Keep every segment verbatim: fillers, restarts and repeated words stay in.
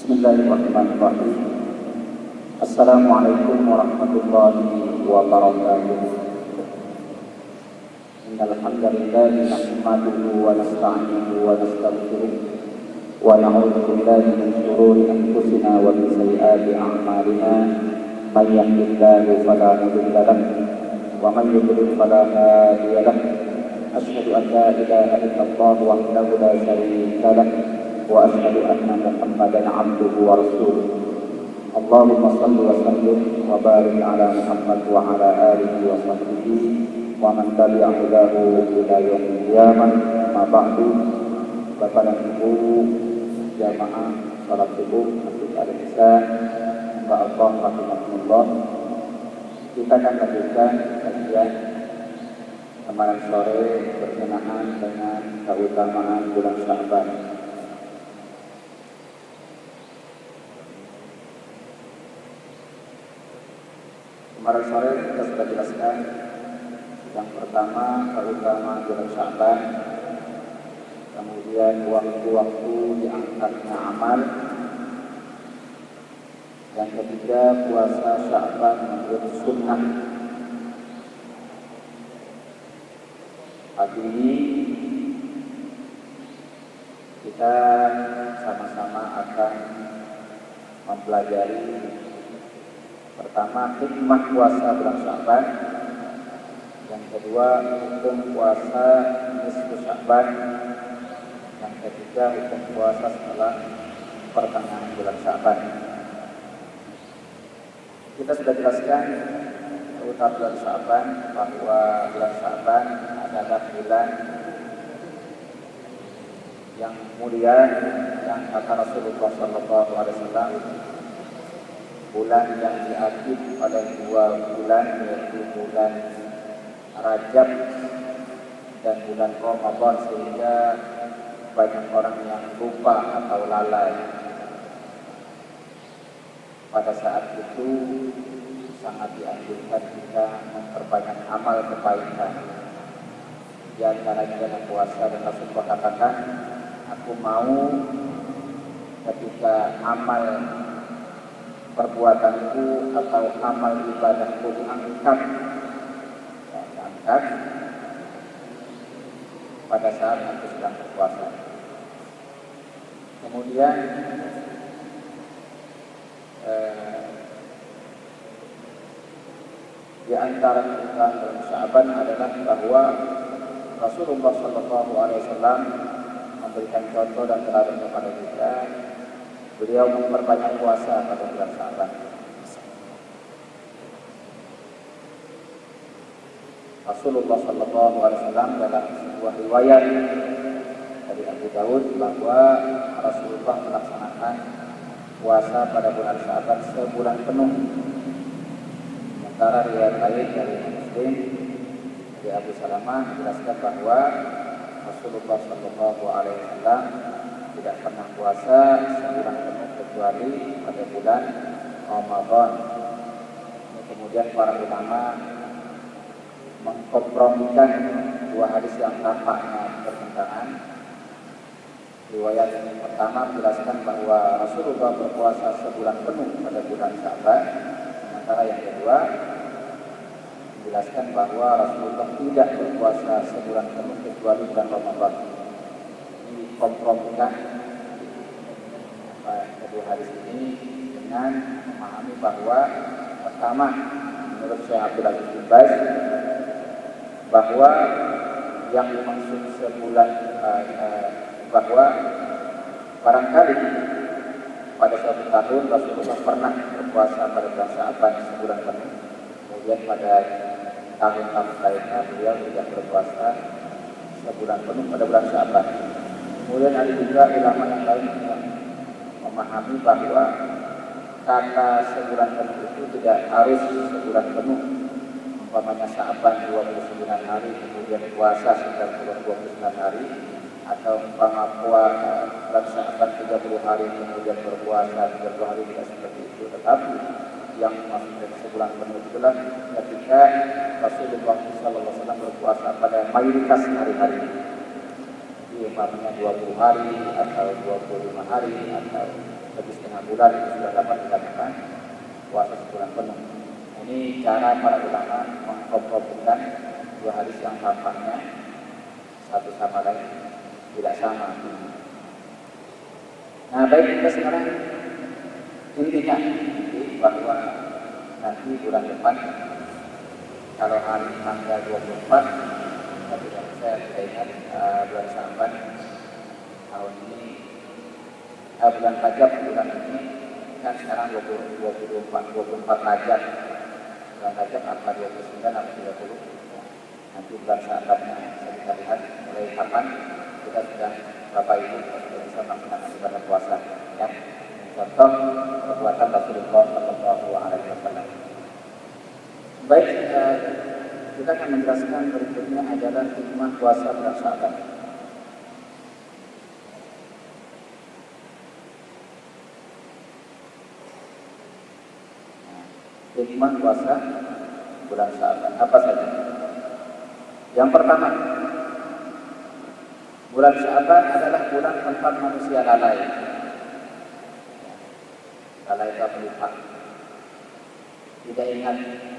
Bismillahirrahmanirrahim. Assalamualaikum warahmatullahi wabarakatuh. Innal hamdalillah nahmaduhu wa nasta'inuhu wa nastaghfiruh wa na'udzu billahi min shururi anfusina wa min sayyiati a'malina. May yahdihillahu fala mudilla lahu wa man yudlil fala hadiya lahu. Asyhadu an la ilaha illallah wahdahu la syarika lahu wa asyhadu anna Muhammadan 'abduhu wa rasuluh. Allahumma shalli wa sallim wa barik ala Muhammad wa ala alihi wa sahbihi wa man tabi'a hudahu ila yaumil qiyamah. Ma ba'du. Bapak dan Ibu jamaah salat subuh Masjid Al-Isya, Mbak Allah rahimahullah. Kita akan lanjutkan kajian kemarin sore berkenaan dengan keutamaan bulan Sya'ban. Kemarin sore kita sudah jelaskan yang pertama keutamaan bulan Sya'ban, kemudian waktu-waktu diangkatnya amal, yang ketiga puasa Sya'ban menjadi sunnah. Pagi ini kita sama-sama akan mempelajari pertama hikmah puasa bulan Sya'ban, yang kedua hukum puasa nisfu Sya'ban, yang ketiga hukum puasa setelah pertengahan bulan Sya'ban. Kita sudah jelaskan keutamaan bulan Sya'ban bahwa bulan Sya'ban adalah bulan yang mulia, yang kata Rasulullah shallallahu alaihi wasallam, bulan yang diakib pada dua bulan, yaitu bulan Rajab dan bulan Ramadan, sehingga banyak orang yang lupa atau lalai. Pada saat itu sangat dianjurkan kita memperbanyak amal kebaikan. Di antaranya dengan puasa, dan Rasulullah katakan, aku mau ketika amal perbuatanku atau amal ibadahku diangkat, ya, diangkat pada saat aku sedang berpuasa. Kemudian eh, di antara keutamaan bulan Sya'ban adalah bahwa Rasulullah shallallahu alaihi wasallam memberikan contoh dan teladan kepada kita. Beliau memperbanyak puasa pada bulan Sya'ban. Rasulullah shallallahu alaihi wasallam dalam sebuah riwayat dari Abu Daud bahwa Rasulullah melaksanakan puasa pada bulan Sya'ban sebulan penuh. Sementara riwayat lain dari Muslim dari Abu Salamah menjelaskan bahwa Rasulullah shallallahu alaihi wasallam tidak pernah puasa sebulan penuh kecuali pada bulan Ramadan. Kemudian para ulama mengkompromikan dua hadis yang tampaknya bertentangan. Riwayat yang pertama menjelaskan bahwa Rasulullah berpuasa sebulan penuh pada bulan Sya'ban, sementara yang kedua menjelaskan bahwa Rasulullah tidak berpuasa sebulan penuh kecuali bulan Ramadan. Kompromikan kedua hadis ini dengan memahami bahwa pertama, menurut Syekh Abdul Aziz bin Baz, bahwa yang dimaksud sebulan uh, uh, bahwa barangkali pada suatu tahun Rasulullah pernah berpuasa pada bulan Sya'ban sebulan penuh, kemudian pada tahun-tahun lainnya beliau tidak berpuasa sebulan penuh pada bulan Sya'ban. Kemudian ada juga ulama yang lain yang memahami bahwa kata sebulan penuh itu tidak harus sebulan penuh. Umpamanya Sya'ban dua puluh sembilan hari, kemudian puasa sekitar dua puluh sembilan hari, atau umpama puasa bulan Sya'ban tiga puluh hari kemudian berpuasa tiga puluh hari, tidak seperti itu. Tetapi yang maksudnya sebulan penuh itulah ketika Rasulullah shallallahu alaihi wasallam berpuasa pada mayoritas hari-hari. Umpamanya dua puluh hari atau dua puluh lima hari atau lebih setengah bulan itu sudah dapat dikatakan puasa sebulan penuh. Ini cara para ulama mengkompromikan dua hadis yang tampaknya satu sama lain tidak sama. Nah, baik, kita sekarang intinya bahwa nanti bulan depan kalau hari tanggal dua puluh empat, tapi saya tidak ingat uh, bulan Sya'ban tahun ini, uh, bulan Rajab bulan ini kan sekarang dua puluh, dua puluh empat, dua puluh empat Rajab, bulan Rajab apa dua puluh sembilan atau tiga puluh, nanti bulan Sya'bannya saya kita lihat mulai kapan kita sudah Bapak Ibu sudah bisa melaksanakan ibadah puasa, ya. Contoh perbuatan Rasulullah Shallallahu Alaihi Wasallam. Baik, eh, kita akan menjelaskan berikutnya adalah hikmah puasa bulan Sya'ban. Hikmah puasa bulan Sya'ban apa saja? Yang pertama, bulan Sya'ban adalah bulan tempat manusia lalai. Lalai itu lupa, tidak ingat,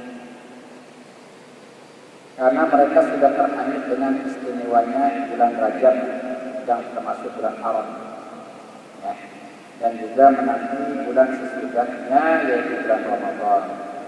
karena mereka sudah terhanyut dengan istimewanya bulan Rajab yang termasuk bulan haram, ya. Dan juga menanti bulan sesudahnya yaitu bulan Ramadan.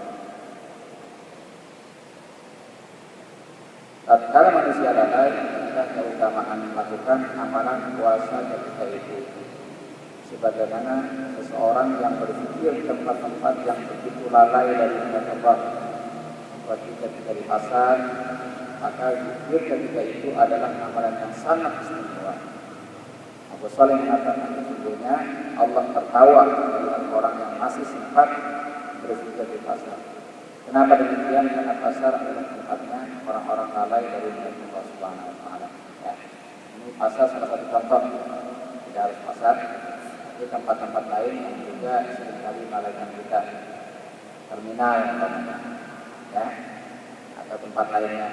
Tatkala manusia lalai, kita keutamaan melakukan amalan puasa ketika itu. Sebagaimana seseorang yang berpikir tempat-tempat yang begitu lalai dari Allah, seperti ketika di pasar, maka zikir ketika itu adalah amalan yang sangat istimewa. Abu Saleh mengatakan sesungguhnya Allah tertawa dengan orang yang masih sempat berzikir di pasar. Kenapa demikian? Karena pasar adalah tempatnya orang-orang lalai dari Allah Subhanahu Wa Taala. Ya. Ini pasar salah satu contoh. Tidak harus pasar, tapi tempat-tempat lain yang juga seringkali lalaikan kita. Terminal, namanya, ya, atau tempat lainnya.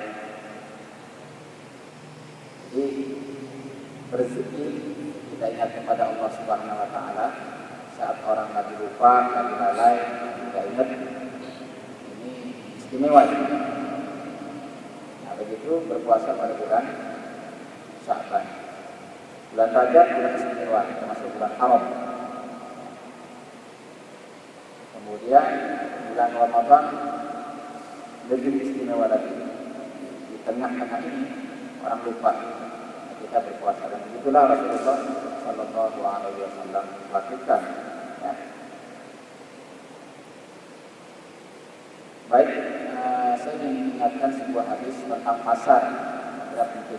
Jadi berzikir kita ingat kepada Allah Subhanahu Wa Taala saat orang lagi lupa, lagi lalai, tidak ingat. Istimewa. Nah, begitu berpuasa pada bulan Sya'ban. Bulan Rajab bulan istimewa, termasuk bulan haram. Kemudian bulan Ramadan lebih istimewa lagi. Di tengah-tengah ini orang lupa, nah, kita berpuasa, dan begitulah Rasulullah Shallallahu Alaihi Wasallam lakukan. Ya. Baik, uh, saya ingin mengingatkan sebuah hadis tentang pasar. Tidak penting.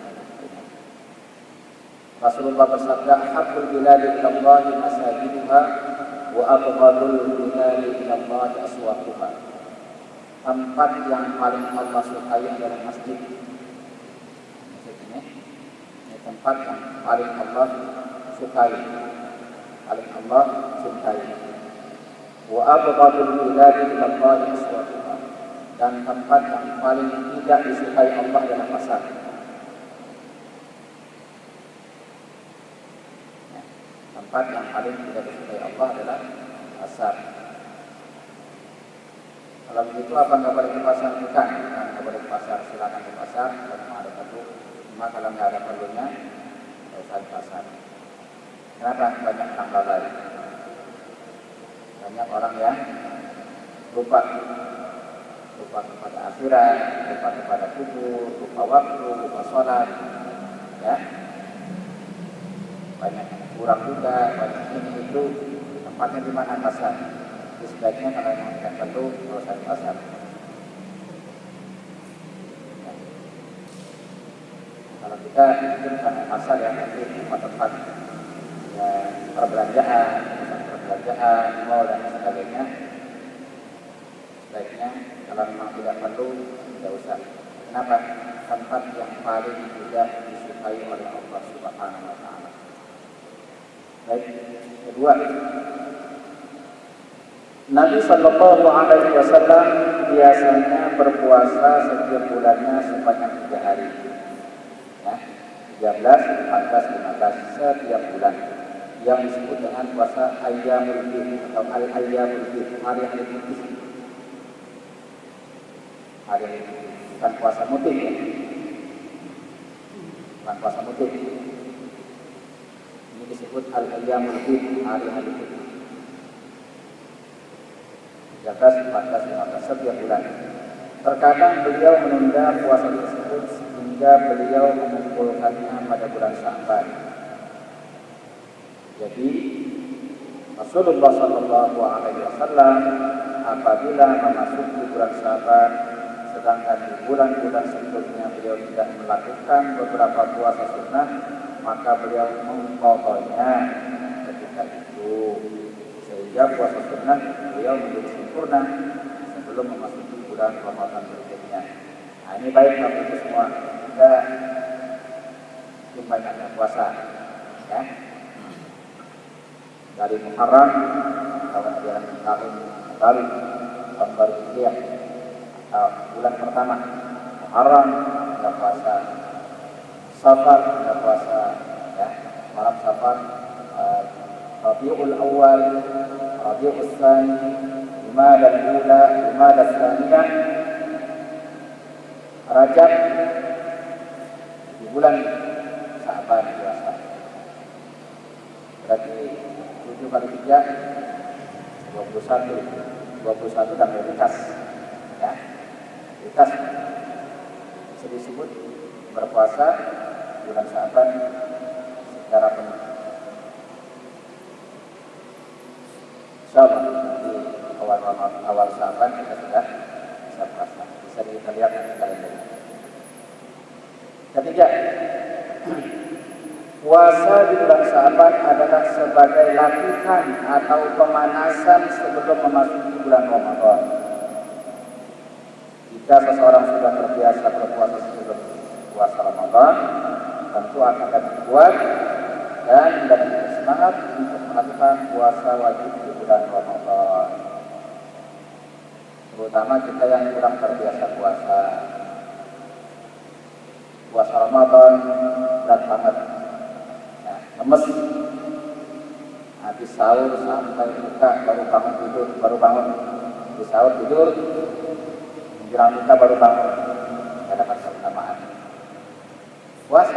Rasulullah bersabda, "Habbul biladi ila Allah masajiduha wa abghadul biladi ila Allah aswaquha." Tempat yang paling Allah sukai adalah masjid. Ini, ini tempat yang paling Allah sukai, paling Allah cintai. Wa abghadul biladi ila Allah aswaquha. Dan tempat yang paling tidak disukai Allah adalah pasar. Ya, tempat yang paling tidak disukai Allah adalah pasar. Kalau begitu apa nggak boleh ke pasar? Bukan, nggak boleh ke pasar. Silakan ke pasar kalau ada perlu. Cuma kalau nggak ada perlunya, nggak usah ke pasar. Kenapa? Banyak orang lalai. Banyak orang yang lupa. Lupa kepada akhirat, lupa kepada kubur, lupa waktu, lupa sholat, ya. Banyak kurang juga, banyak ini itu. Tempatnya di mana? Pasar. Jadi sebaiknya kalau yang tidak perlu, kalau saya pasar. Ya. Kalau kita itu karena pasar ya, nanti tempat-tempat ya, perbelanjaan, pusat perbelanjaan, mall dan sebagainya. Sebaiknya kalau memang tidak perlu, tidak usah. Kenapa? Tempat yang paling tidak disukai oleh Allah Subhanahu Wa Taala. Baik, kedua, Nabi Shallallahu Alaihi Wasallam biasanya berpuasa setiap bulannya sebanyak tiga hari, ya, tiga belas, empat belas, lima belas setiap bulan. yang disebut dengan puasa Ayyamul Bid atau Al-Ayyamul Bid, hari-hari putih. Hari-hari putih, bukan puasa mutim ya. Bukan puasa mutim. Ini disebut Al-Ayyamul Bid, hari-hari putih. tiga belas, empat belas, lima belas setiap bulan. Terkadang beliau menunda puasa tersebut sehingga beliau mengumpulkannya pada bulan Sya'ban. Jadi Rasulullah Shallallahu Alaihi Wasallam apabila memasuki bulan Sya'ban, sedangkan di bulan-bulan sebelumnya beliau tidak melakukan beberapa puasa sunnah, maka beliau mengqadhanya ketika itu, sehingga puasa sunnah beliau menjadi sempurna sebelum memasuki bulan Ramadan berikutnya. Nah, ini baik bagi itu semua, kita banyaknya puasa, ya. Dari Muharram tahun ajaran tahun baru tahun baru Hijriah atau bulan pertama Muharram kita puasa, Safar kita puasa, ya, malam Safar, uh, Rabiul Awal, Rabiul Tsani, Jumadal Ula, Jumadal Tsaniyah, Rajab di bulan Sya'ban puasa. Berarti tujuh kali tiga, dua puluh satu, dua puluh satu dan prioritas, ya, prioritas bisa disebut berpuasa bulan Sya'ban secara penuh. Insyaallah di awal awal Sya'ban kita sudah bisa puasa, bisa kita lihat di kalender. Ketiga, puasa di bulan Sya'ban adalah sebagai latihan atau pemanasan sebelum memasuki bulan Ramadan. Jika seseorang sudah terbiasa berpuasa sebelum puasa Ramadan, tentu akan lebih kuat dan lebih semangat untuk melakukan puasa wajib di bulan Ramadan. Terutama kita yang kurang terbiasa puasa. Puasa Ramadan berat banget. Lemes, habis sahur sampai buka baru bangun tidur, baru bangun habis sahur tidur, menjelang buka baru bangun, tidak dapat keutamaan. Puasa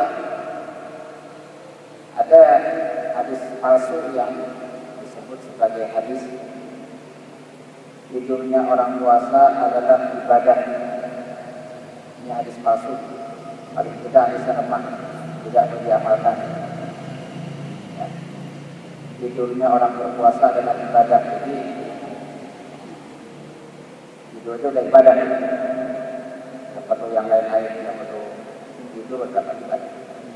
ada hadis palsu yang disebut sebagai hadis tidurnya orang puasa adalah ibadah. Ini hadis palsu, paling tidak hadisnya lemah, tidak diamalkan. Tidurnya orang berpuasa adalah ibadah. Jadi tidur itu adalah ibadah. Tidak perlu yang lain-lain, tidak perlu tidur adalah ibadah.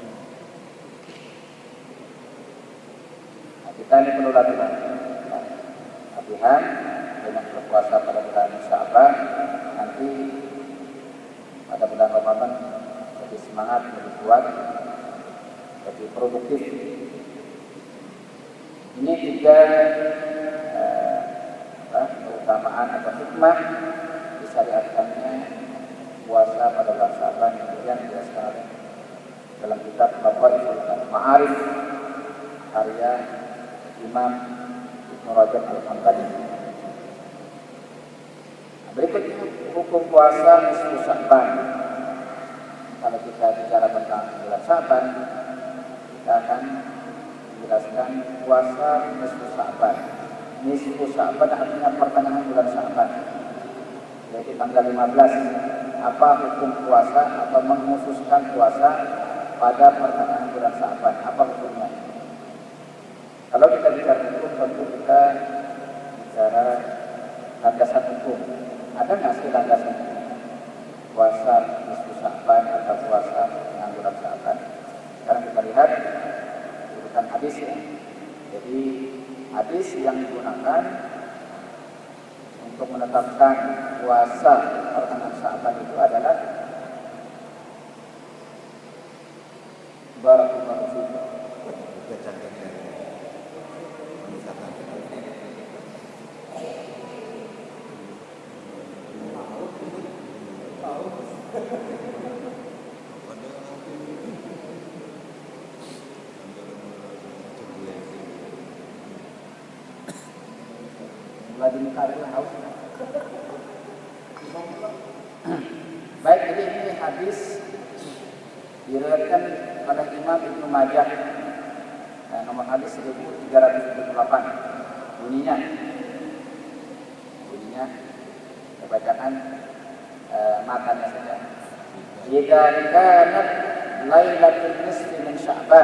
Nah, kita ini perlu latihan. Nah, latihan dengan berpuasa pada bulan Sya'ban, nanti pada bulan Ramadan lebih semangat, lebih kuat, lebih produktif. Ini tiga eh, keutamaan atau hikmah disyariatkannya puasa pada bulan Sya'ban yang kemudian dijelaskan dalam kitab Maqaiful Ma'arif karya Imam Ibnu Rajab Al-Hanbali. Berikutnya hukum puasa nisfu Sya'ban. Kalau kita bicara tentang bulan Sya'ban, kita akan menjelaskan puasa nisfu Sya'ban. Nisfu Sya'ban artinya pertengahan bulan Sya'ban, yaitu tanggal lima belas. Apa hukum puasa atau mengkhususkan puasa pada pertengahan bulan Sya'ban? Apa hukumnya? Kalau kita bicara hukum, tentu kita bicara landasan hukum. Ada nggak sih landasan puasa nisfu Sya'ban atau puasa pertengahan bulan Sya'ban? Sekarang kita lihat urutan hadis ya. Jadi hadis yang digunakan untuk menetapkan puasa pertengahan Sya'ban itu adalah Barakallahu fiikum. Tadi nikah itu haus. Baik, jadi ini hadis diriwayatkan oleh Imam Ibnu Majah. Nah, nomor hadis seribu tiga ratus tujuh puluh delapan. Bunyinya, bunyinya bacaan uh, matanya saja. Jika kanat Lailatul Nisfi min Sya'ban,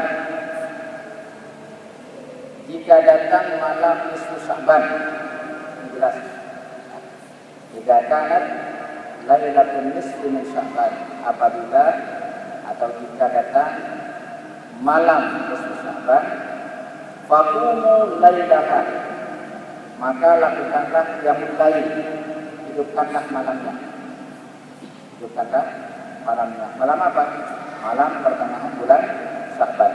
jika datang malam nisfu Sya'ban, jelas. Jika kanat Lailatul Nisfi min Sya'ban, apabila atau jika datang malam nisfu Sya'ban, faqumu lailaha, maka lakukanlah qiyamul lail, hidupkanlah malamnya. Hidupkanlah malamnya. Malam apa? Malam pertengahan bulan Sya'ban.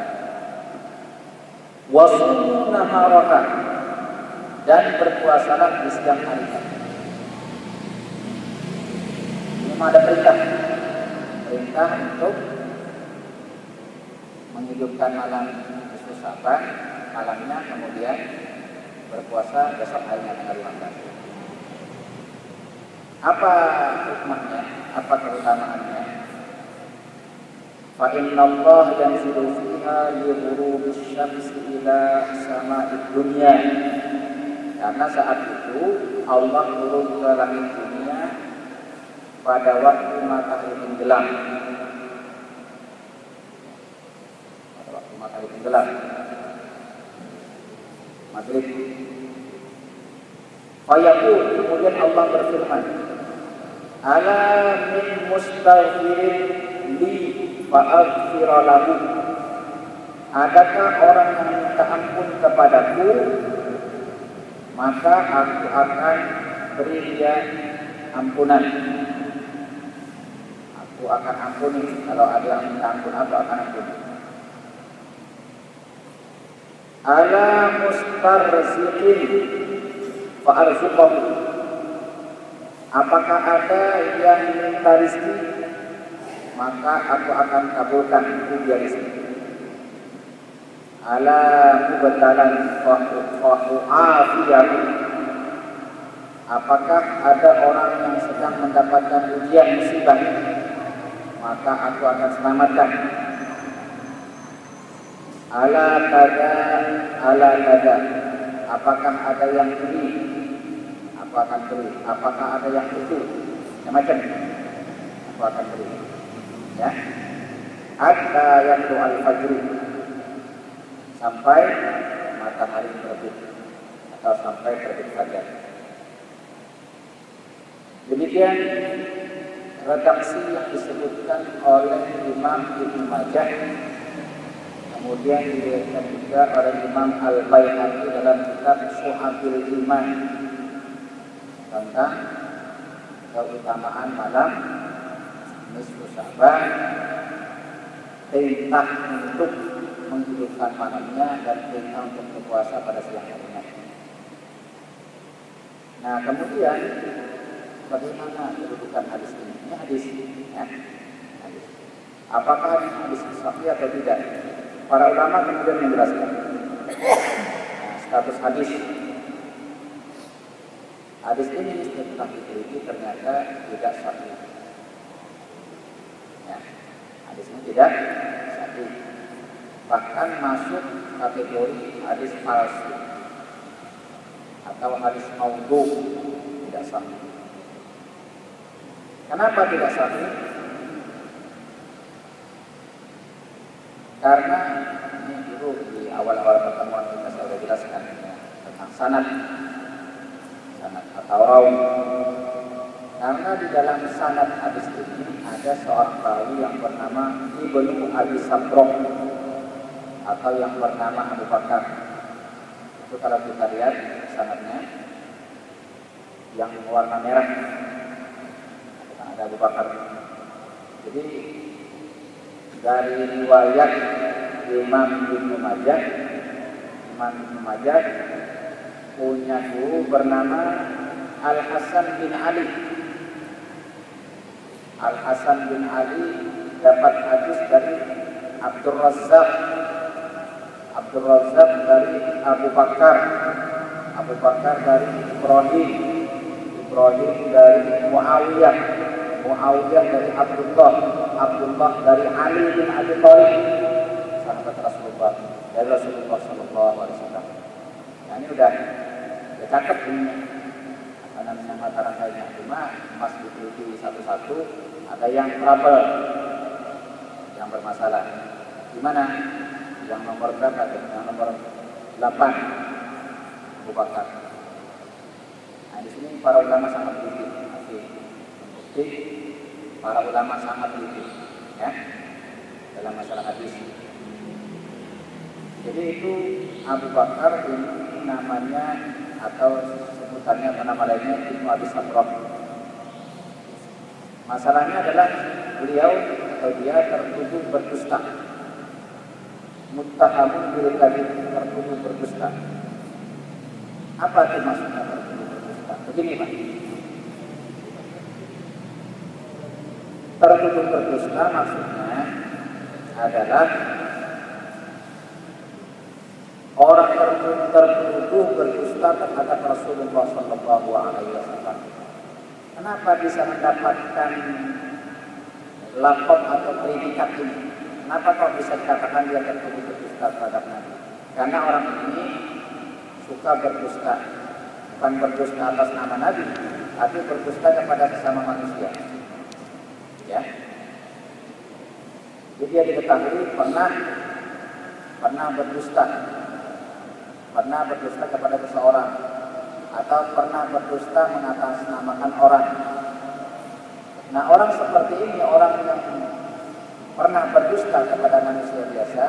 Wasumu naharaha, dan berpuasalah di siang harinya. Ini ada perintah. Perintah untuk menghidupkan malam nisfu Sya'ban, malamnya, kemudian berpuasa besok harinya tanggal lima belas. Apa hikmahnya? Apa keutamaannya? Fa inna Allah yanzilu fiha li ghurubis syamsi ila sama'id dunya. Karena saat itu Allah turun ke langit dunia pada waktu matahari tenggelam. Pada waktu matahari tenggelam. Maghrib. Fayaqul, kemudian Allah berfirman, ala min mustaghfirin li fa'aghfira lahu, adakah orang yang minta ampun kepadaku, maka aku akan beri dia ampunan. Aku akan ampuni. Kalau ada yang minta ampun, aku akan ampuni. Ala mustarziqin fa'arzuqahu, apakah ada yang minta rezeki, maka aku akan kabulkan itu dia rezeki. Ala mubtalan fa'u'afiyahu, apakah ada orang yang sedang mendapatkan ujian musibah, maka aku akan selamatkan. Ala kada, ala kada, apakah ada yang beri, aku akan beri. Apakah ada yang itu, macam aku akan beri. Ya, hatta yatlu al-fajr, sampai matahari terbit atau sampai terbit fajar. Demikian redaksi yang disebutkan oleh Imam Ibnu Majah, kemudian diriwayatkan juga oleh Imam Al-Baihaqi dalam kitab Syu'abul Iman tentang keutamaan malam nisfu Sya'ban, perintah untuk menghidupkan malamnya dan perintah untuk berpuasa pada siang harinya. Nah, kemudian bagaimana kedudukan hadis ini? Ini hadis, ya. Hadis. Apakah ini hadis sahih atau tidak? Para ulama kemudian menjelaskan. Nah, status hadis. Hadis ini setelah diteliti ternyata tidak sahih. Ya, hadis ini tidak sahih. Bahkan masuk kategori hadis palsu atau hadis maudhu, tidak sahih. Kenapa tidak sahih? Karena ini dulu di awal-awal pertemuan kita sudah jelaskan ya, tentang sanad, sanad atau rawi. Karena di dalam sanad hadis ini ada seorang rawi yang bernama Ibnu Abi Sabrok atau yang bernama Abu Bakar. Itu kalau kita lihat sanadnya yang warna merah, ada Abu Bakar. Jadi dari riwayat Imam Ibnu Majah, Imam Ibnu Majah punya guru bernama Al Hasan bin Ali. Al Hasan bin Ali dapat hadis dari Abdul Razzaq, Abdul Razzaq dari Abu Bakar, Abu Bakar dari Ibrahim, Ibrahim dari Muawiyah, Muawiyah dari Abdullah, Abdullah dari Ali bin Abi Thalib, sahabat Rasulullah, dari Rasulullah Shallallahu Alaihi Wasallam. Nah ini udah, ya cakep ini. Karena namanya mata rantainya, cuma emas diteliti satu-satu, ada yang trouble, yang bermasalah. Gimana? Yang nomor berapa? Yang nomor delapan, Abu Bakar. Nah di sini para ulama sangat teliti, masih bukti para ulama sangat teliti, ya, dalam masalah hadis. Jadi itu Abu Bakar ini namanya atau sebutannya atau nama lainnya Ibnu Abi Sabrah. Masalahnya adalah beliau atau dia tertuduh berdusta. Muttahamun bil kadzib, tertuduh berdusta. Apa itu maksudnya tertuduh berdusta? Begini Pak. Tertuduh berdusta maksudnya adalah orang tertuduh berdusta terhadap Rasulullah Shallallahu Alaihi Wasallam. Kenapa bisa mendapatkan lakop atau predikat ini? Kenapa kok bisa dikatakan dia tertuduh berdusta terhadap Nabi? Karena orang ini suka berdusta, bukan berdusta atas nama Nabi, tapi berdusta kepada sesama manusia. Ya, jadi dia diketahui pernah pernah berdusta. Pernah berdusta kepada seseorang atau pernah berdusta mengatasnamakan orang. Nah orang seperti ini, orang yang pernah berdusta kepada manusia biasa,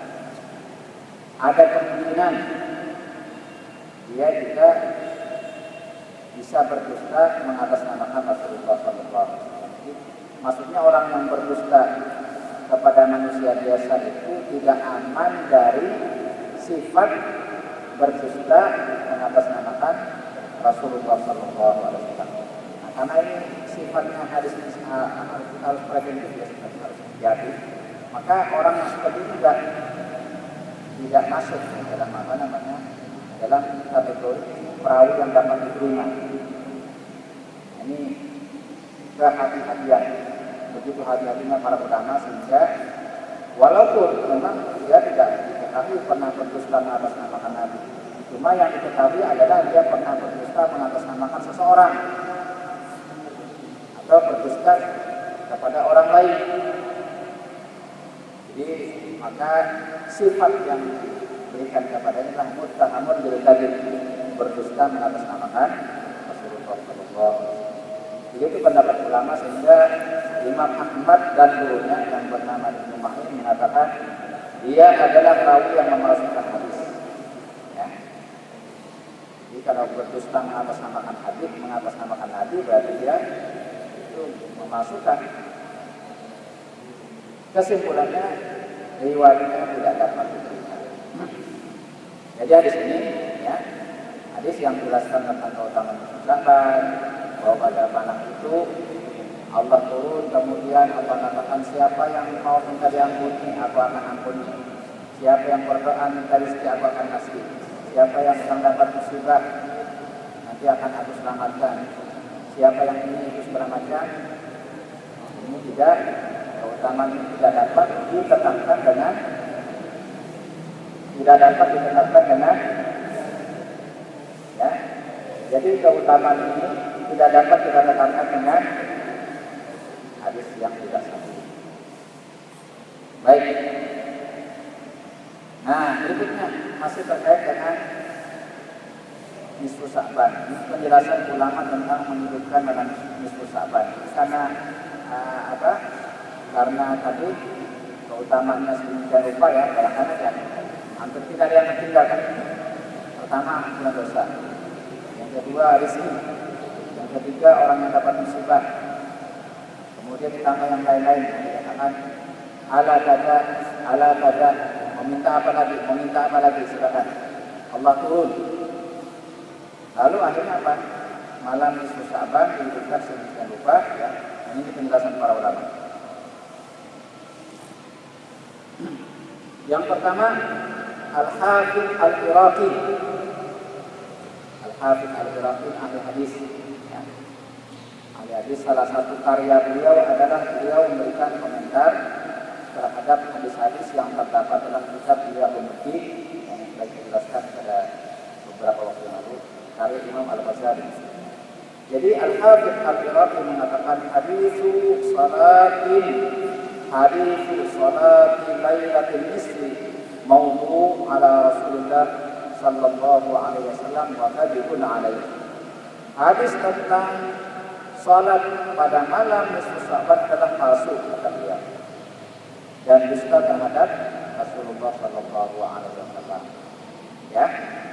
ada kemungkinan dia juga bisa berdusta mengatasnamakan Rasulullah shallallahu alaihi wasallam. Maksudnya orang yang berdusta kepada manusia biasa itu tidak aman dari sifat berdusta mengatasnamakan Rasulullah Shallallahu Alaihi Wasallam. Nah, karena ini sifatnya hadis uh, harus preventif ya, harus hati. Maka orang yang seperti itu tidak tidak masuk dalam apa namanya dalam kategori perawi yang dapat diterima. Ini kehati-hatian, begitu hati-hatinya para ulama sehingga walaupun memang dia tidak diketahui pernah berdusta mengatasnamakan Nabi, cuma yang diketahui adalah dia pernah berdusta mengatasnamakan seseorang atau berdusta kepada orang lain. Jadi maka sifat yang diberikan kepadanya adalah muttahamun bil kadzib, berdusta mengatasnamakan Rasulullah Shallallahu Alaihi Wasallam. Jadi itu pendapat ulama sehingga Imam Ahmad dan gurunya yang bernama Ibnu Ma'in mengatakan dia adalah perawi yang memalsukan hadis. Ya. Jadi kalau berdusta mengatasnamakan hadis, mengatasnamakan hadis berarti dia itu memalsukan. Kesimpulannya riwayatnya tidak dapat diterima. Jadi hadis ini, ya, hadis yang menjelaskan tentang keutamaan sahabat, bahwa pada panah itu Allah turun, kemudian Allah katakan siapa yang mau minta diampuni, aku akan ampuni. Siapa yang berdoa minta rezeki, aku akan kasih. Siapa yang sedang dapat musibah, nanti akan aku selamatkan. Siapa yang ini itu selamatkan, ini tidak, keutamaan ini tidak dapat ditetapkan dengan tidak dapat ditetapkan dengan ya. Jadi keutamaan ini tidak dapat kita tetapkan dengan hadis yang tidak sahih. Baik. Nah, berikutnya masih terkait dengan nisfu Sya'ban. Ini penjelasan ulama tentang menghidupkan dalam nisfu Sya'ban. Karena uh, apa? Karena tadi keutamaannya sedemikian rupa ya, kadang-kadang ya hampir tidak ada yang tertinggalkan. Pertama, ampunan dosa. Yang kedua, rezeki. Yang ketiga, orang yang dapat musibah. Kemudian ditambah yang lain-lain, dikatakan ala kada, ala kada, meminta apa lagi, meminta apa lagi, silakan. Allah turun. Lalu akhirnya apa? Malam nisfu Sya'ban dihidupkan sedemikian rupa, ya. Ini penjelasan para ulama. Yang pertama, Al-Hafiz Al-Iraqi Al-Hafidz Al-Iraqi ahli hadis. Ya. Ahli hadis, salah satu karya beliau adalah beliau memberikan komentar terhadap hadis-hadis yang terdapat dalam kitab Ihya Ulumuddin yang sudah dijelaskan pada beberapa waktu yang lalu, karya Imam Al-Ghazali. Jadi Al-Hafidz Al-Iraqi mengatakan hadisu salatin hadisu salati lailatul nisfi mawdu' ala Rasulullah sallallahu alaihi wasallam wa kadibun alaihi. Hadis tentang salat pada malam nisfu Sya'ban adalah palsu, kata beliau, dan dusta terhadap Rasulullah sallallahu alaihi wasallam. Ya.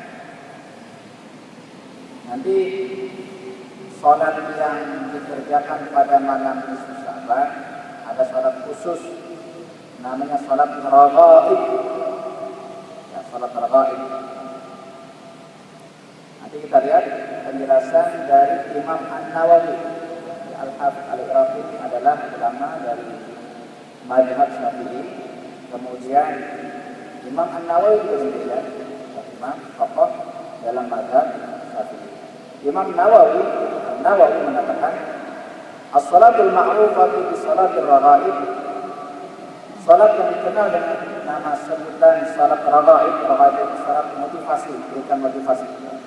Nanti salat yang dikerjakan pada malam nisfu Sya'ban ada salat khusus namanya salat raghaib. Ya, salat raghaib. Nanti kita lihat penjelasan dari Imam An-Nawawi. Al-Hafidz Al-Iraqi adalah ulama dari mazhab Syafi'i. Kemudian Imam An-Nawawi juga demikian, imam tokoh dalam mazhab Syafi'i. Imam Nawawi Nawawi mengatakan as-salatul ma'rufatu bi salatir raghaib. Salat yang dikenal dengan nama sebutan salat raghaib, raghaib salat motivasi, berikan motivasi.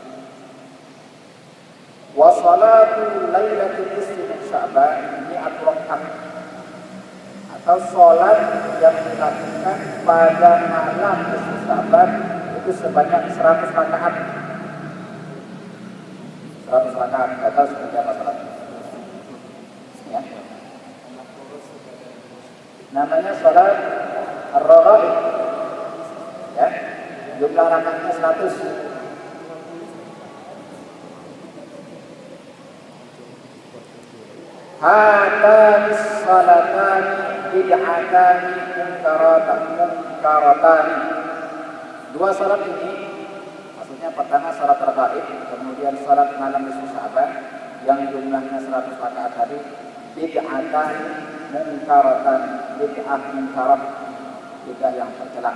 Wa salatu lailatul nisfi min Sya'ban mi'atu rakaat, atau salat yang dilakukan pada malam nisfu Sya'ban itu sebanyak seratus rakaat. seratus rakaat, kata seperti apa salat? Ya. Namanya salat ar-raghaib. Ya. Jumlah rakaatnya seratus. Hatani salatani bid'atani munkaratani munkaratani. Dua salat ini, maksudnya pertama salat raghaib, kemudian salat malam nisfu Sya'ban yang jumlahnya seratus rakaat tadi, bid'atani munkaratani, bid'ah munkarat, bid'ah yang tercela.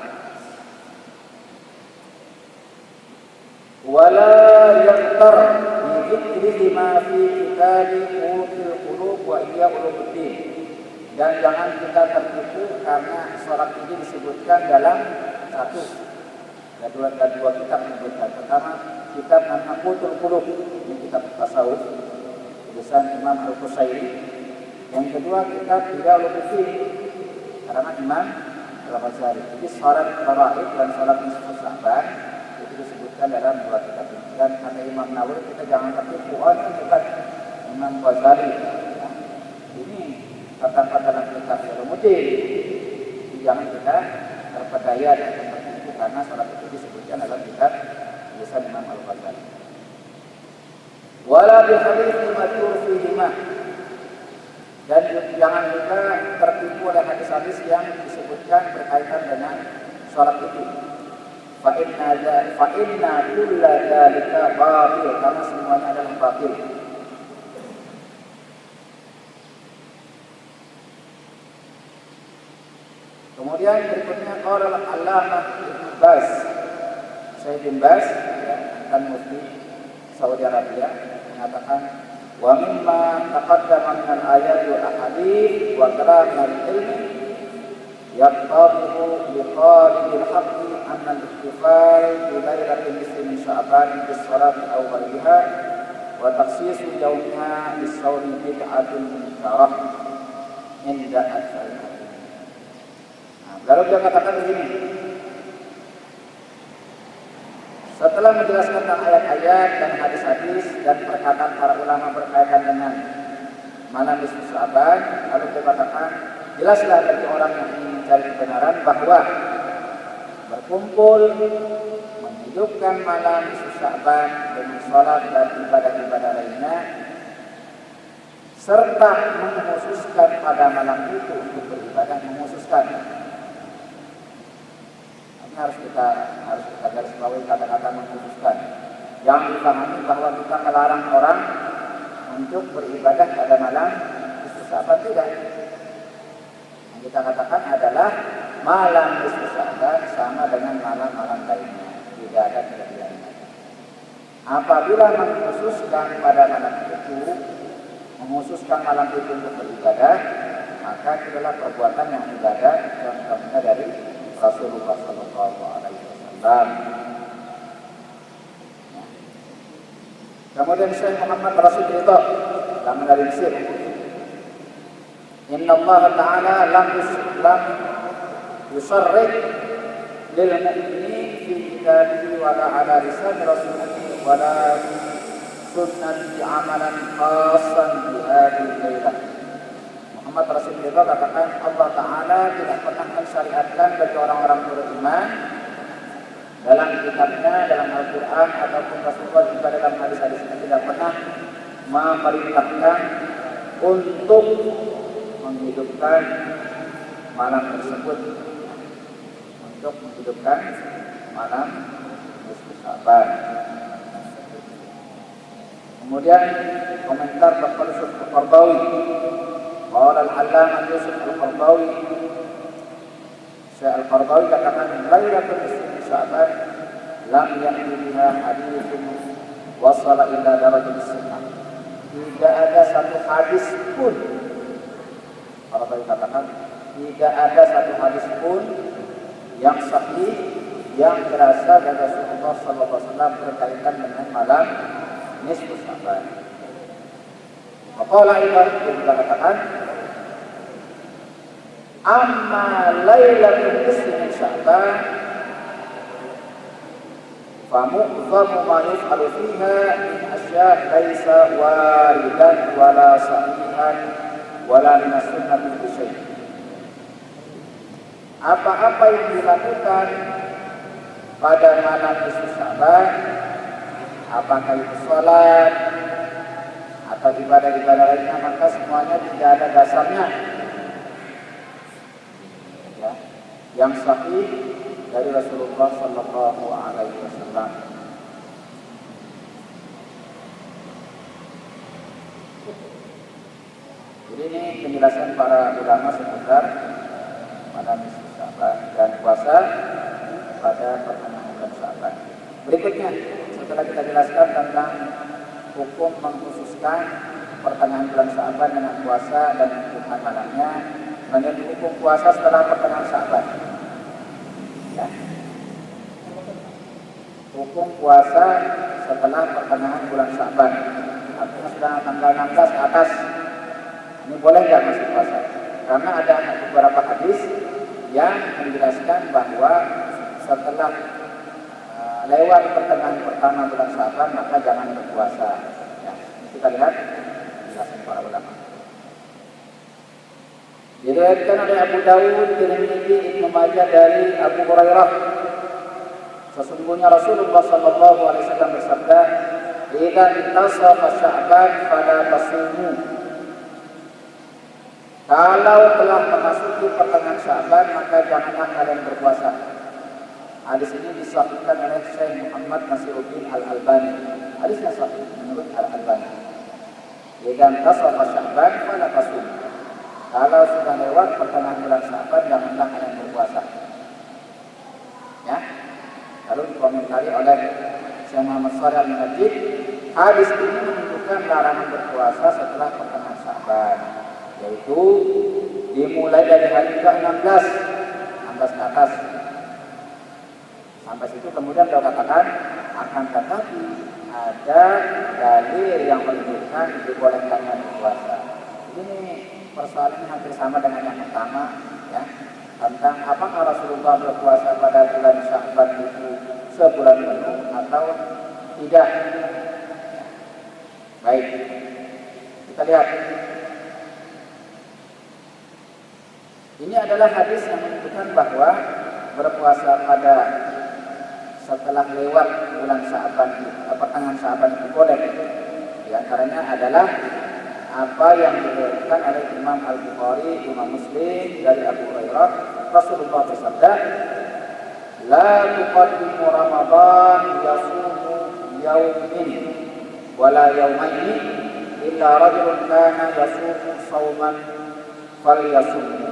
Wala yaqtar bi dzikri ma fi kitabi Qutul Qulub wa Ihya Ulumuddin. Dan jangan kita tertipu karena salat ini disebutkan dalam satu dan dua, dan dua kitab menyebutkan. Pertama, kitab nama Qutul Qulub, ini kitab tasawuf tulisan Imam Al-Qusairi. Yang kedua, kitab Ihya Ulumuddin karena Imam Al-Ghazali. Jadi salat raghaib dan salat nisfu Sya'ban itu disebutkan dalam dua kitab ini. Dan kata Imam Nawawi, kita jangan tertipu, oh ini bukan Imam Ghazali. Ya. Ini terdapat dalam kitab Ulumuddin. Jadi jangan kita terpedaya dan tertipu karena salat itu disebutkan dalam kitab tulisan Imam Al-Ghazali. Wala bi hadits madhkur fihima. Dan jangan juga tertipu oleh hadis-hadis yang disebutkan berkaitan dengan salat itu. Fa inna fa inna kulla dzalika batil, karena semuanya adalah batil. Kemudian berikutnya qala al-Allamah Ibnu Baz, Syekh bin Baz, dan mufti Saudi Arabia, mengatakan wa mimma taqaddama min al-ayat wa ahadits wa kalam al-ilmi yaqtabu li talibil haqqi anna al-ihtifal bi lailatin nisfi min Sya'ban bis salati aw ghayriha wa takhsisu yawmiha bis sawmi bid'atun munkarah inda al-ulama. Lalu dia katakan begini, setelah menjelaskan tentang ayat-ayat dan hadis-hadis dan perkataan para ulama berkaitan dengan malam nisfu Sya'ban, lalu dia katakan, jelaslah bagi orang yang ingin mencari kebenaran bahwa berkumpul menghidupkan malam nisfu Sya'ban dengan sholat dan ibadah-ibadah lainnya, serta mengkhususkan pada malam itu untuk beribadah, mengkhususkan. Harus kita harus kita garis bawahi kata-kata mengkhususkan. Jangan dipahami bahwa kita melarang orang untuk beribadah pada malam nisfu Sya'ban, tidak. Yang kita katakan adalah malam nisfu Sya'ban sama dengan malam-malam lainnya, tidak ada kelebihan. apabila mengkhususkan pada malam itu, mengkhususkan malam itu untuk beribadah, maka itu adalah perbuatan yang ibadah contohnya dari Rasulullah Shallallahu Alaihi Wasallam. Kemudian Syekh Muhammad Rasul Ridha dalam dari Mesir, Inna Allah Taala lam lam yusarrik lil mu'minin fi kitabihi wa la ala lisan rasulihi wa la sunnati amalan khasan bi hadhihi lailah. Muhammad Rasul Ridha katakan Allah Taala tidak pernah mensyariatkan bagi orang-orang beriman dalam kitabnya, dalam Al-Quran ataupun Rasulullah juga dalam hadis-hadisnya tidak pernah memerintahkan untuk menghidupkan malam tersebut, untuk menghidupkan malam nisfu Sya'ban. Kemudian komentar Doktor Yusuf Al-Qaradawi, qala al-Allamah Yusuf Al-Qaradawi, Syekh Al-Qaradawi katakan Lailatul Nisfi Sya'ban lam ya'ti biha haditsun wasala ila darajatis sihah. Tidak ada satu hadis pun, Qaradawi katakan tidak ada satu hadis pun yang sahih yang berasal dari Rasulullah sallallahu alaihi wasallam berkaitan dengan malam nisfu Sya'ban. Maqala Ibn juga katakan amma lailatul nisfi min Sya'ban fa mu'dhamu ma yuf'alu fiha min asya' laisa waridan wala sahihan wala min as-sunnati bi syai'. Apa-apa yang dilakukan pada malam nisfu Sya'ban, apakah itu sholat atau ibadah-ibadah lainnya, maka semuanya tidak ada dasarnya ya, yang sahih dari Rasulullah Sallallahu Alaihi Wasallam. Jadi ini penjelasan para ulama seputar malam nisfu Sya'ban dan puasa pada pertengahan bulan Sya'ban. Berikutnya, setelah kita jelaskan tentang hukum mengkhususkan pertengahan bulan Sya'ban dengan puasa dan hukuman malamnya, menjadi hukum puasa setelah pertengahan Sya'ban. Ya. Hukum puasa setelah pertengahan bulan Sya'ban, artinya sudah tanggal enam belas ke atas, ini boleh nggak masuk puasa? Karena ada beberapa hadis yang menjelaskan bahwa setelah uh, lewat pertengahan pertama bulan Sya'ban maka jangan berpuasa. Ya, kita lihat penjelasan para ulama. Diriwayatkan oleh Abu Dawud, Tirmidzi, Ibnu Majah dari Abu Hurairah, sesungguhnya Rasulullah Sallallahu Alaihi Wasallam bersabda, "Idza intasafa Sya'ban fala tasumu." Kalau telah memasuki pertengahan Sya'ban maka janganlah kalian berpuasa. Hadis ini disahihkan oleh Syekh Muhammad Nasiruddin Al-Albani. Hadisnya sahih menurut Al-Albani. Idza intasafa Sya'ban fala tasum. Kalau sudah lewat pertengahan bulan Sya'ban janganlah kalian berpuasa. Ya. Lalu dikomentari oleh Syekh Muhammad Shalih Al-Munajjid, hadis ini menunjukkan larangan berpuasa setelah pertengahan Sya'ban, yaitu dimulai dari hari ke enam belas, enam belas ke atas. Sampai situ kemudian beliau katakan, akan tetapi ada dalil yang menunjukkan dibolehkannya berpuasa. Ini persoalannya hampir sama dengan yang pertama, ya, tentang apakah Rasulullah berpuasa pada bulan Sya'ban itu sebulan penuh atau tidak. Baik, kita lihat. Ini adalah hadis yang menunjukkan bahwa berpuasa pada setelah lewat bulan Sya'ban, pertengahan Sya'ban itu boleh. Di antaranya adalah apa yang diriwayatkan oleh Imam Al-Bukhari, Imam Muslim dari Abu Hurairah, Rasulullah bersabda, "La tuqaddimu Ramadan yasumu yawmin wala yawmaini illa rajulun kana yasumu shauman falyasumhu."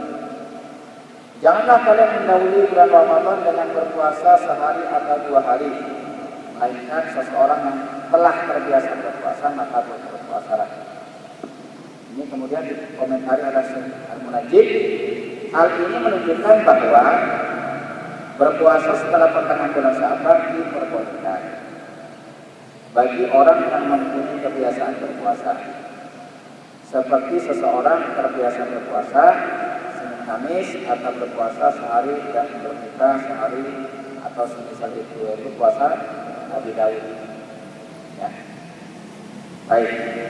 Janganlah kalian mendahului bulan Ramadan dengan berpuasa sehari atau dua hari, melainkan seseorang yang telah terbiasa berpuasa maka berpuasa lagi. Ini kemudian dikomentari oleh Syekh Al-Munajjid. Hal ini menunjukkan bahwa berpuasa setelah pertengahan bulan Sya'ban diperbolehkan bagi orang yang mempunyai kebiasaan berpuasa. Seperti seseorang terbiasa berpuasa Senin Kamis atau berpuasa sehari dan berbuka sehari atau semisal itu, yaitu puasa Nabi Daud. Ya. Baik.